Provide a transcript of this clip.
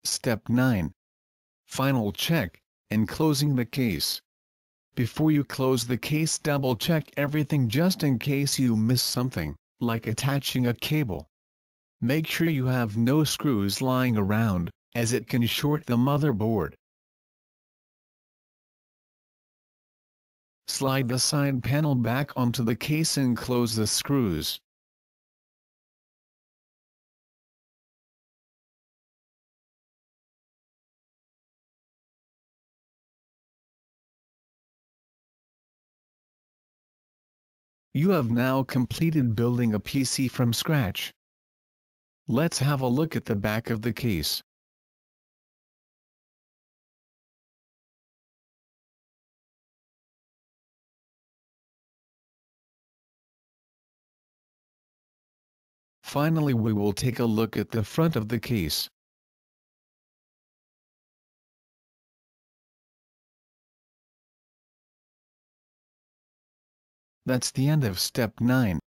Step 9. Final check, and closing the case. Before you close the case, double check everything just in case you miss something, like attaching a cable. Make sure you have no screws lying around, as it can short the motherboard. Slide the side panel back onto the case and close the screws. You have now completed building a PC from scratch. Let's have a look at the back of the case. Finally, we will take a look at the front of the case. That's the end of step 9.